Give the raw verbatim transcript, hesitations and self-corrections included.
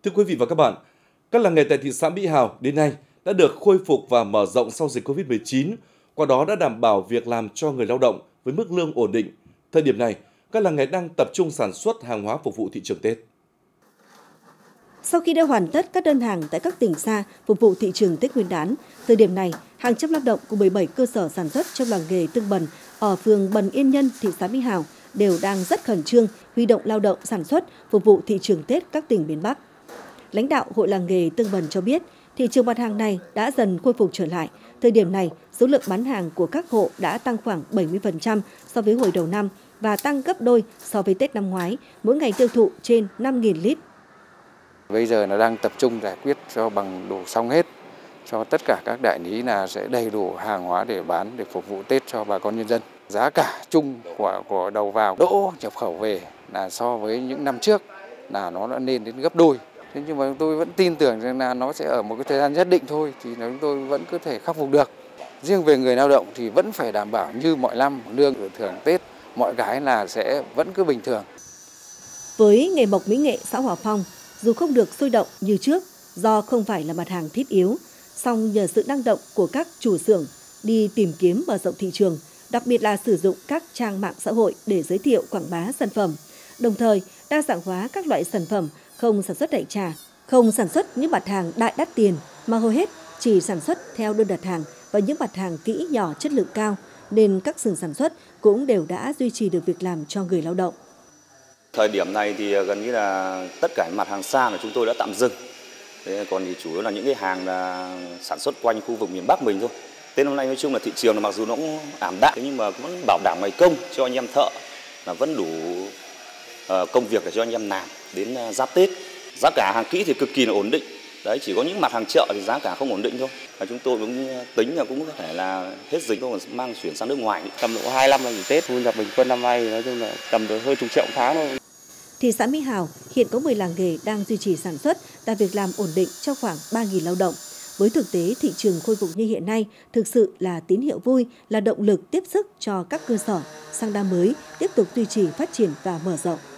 Thưa quý vị và các bạn, các làng nghề tại thị xã Mỹ Hào đến nay đã được khôi phục và mở rộng sau dịch Covid mười chín, qua đó đã đảm bảo việc làm cho người lao động với mức lương ổn định. Thời điểm này, các làng nghề đang tập trung sản xuất hàng hóa phục vụ thị trường Tết. Sau khi đã hoàn tất các đơn hàng tại các tỉnh xa phục vụ thị trường Tết Nguyên đán, thời điểm này, hàng trăm lao động của mười bảy cơ sở sản xuất trong làng nghề Tương Bần ở phường Bần Yên Nhân, thị xã Mỹ Hào đều đang rất khẩn trương huy động lao động sản xuất phục vụ thị trường Tết các tỉnh miền Bắc. Lãnh đạo Hội làng nghề Tương Bần cho biết, thị trường mặt hàng này đã dần khôi phục trở lại. Thời điểm này, số lượng bán hàng của các hộ đã tăng khoảng bảy mươi phần trăm so với hồi đầu năm và tăng gấp đôi so với Tết năm ngoái, mỗi ngày tiêu thụ trên năm nghìn lít. Bây giờ nó đang tập trung giải quyết cho bằng đủ xong hết, cho tất cả các đại lý là sẽ đầy đủ hàng hóa để bán để phục vụ Tết cho bà con nhân dân. Giá cả chung của của đầu vào đỗ nhập khẩu về là so với những năm trước là nó đã lên đến gấp đôi. Thế nhưng mà tôi vẫn tin tưởng rằng là nó sẽ ở một cái thời gian nhất định thôi thì chúng tôi vẫn có thể khắc phục được. Riêng về người lao động thì vẫn phải đảm bảo như mọi năm, lương thưởng Tết, mọi cái là sẽ vẫn cứ bình thường. Với nghề mộc mỹ nghệ xã Hòa Phong, dù không được sôi động như trước do không phải là mặt hàng thiết yếu, song nhờ sự năng động của các chủ xưởng đi tìm kiếm mở rộng thị trường, đặc biệt là sử dụng các trang mạng xã hội để giới thiệu quảng bá sản phẩm, đồng thời đa dạng hóa các loại sản phẩm, không sản xuất đại trà, không sản xuất những mặt hàng đại đắt tiền mà hầu hết chỉ sản xuất theo đơn đặt hàng và những mặt hàng kỹ nhỏ chất lượng cao, nên các xưởng sản xuất cũng đều đã duy trì được việc làm cho người lao động. Thời điểm này thì gần như là tất cả mặt hàng xa là chúng tôi đã tạm dừng. Thế còn thì chủ yếu là những cái hàng là sản xuất quanh khu vực miền Bắc mình thôi. Tết năm nay nói chung là thị trường là mặc dù nó cũng ảm đạm nhưng mà vẫn bảo đảm ngày công cho anh em thợ, là vẫn đủ công việc để cho anh em làm đến giáp Tết. Giá cả hàng kỹ thì cực kỳ là ổn định. Đấy, chỉ có những mặt hàng chợ thì giá cả không ổn định thôi. Và chúng tôi cũng tính là cũng có thể là hết dịch không mang chuyển sang nước ngoài. Tầm độ hai mươi lăm ngày Tết, thu nhập bình quân năm nay nói chung là tầm được hơn chục triệu một tháng thôi. Thị xã Mỹ Hào hiện có mười làng nghề đang duy trì sản xuất, tạo việc làm ổn định cho khoảng ba nghìn lao động. Với thực tế thị trường khôi phục như hiện nay thực sự là tín hiệu vui, là động lực tiếp sức cho các cơ sở sang năm mới tiếp tục duy trì phát triển và mở rộng.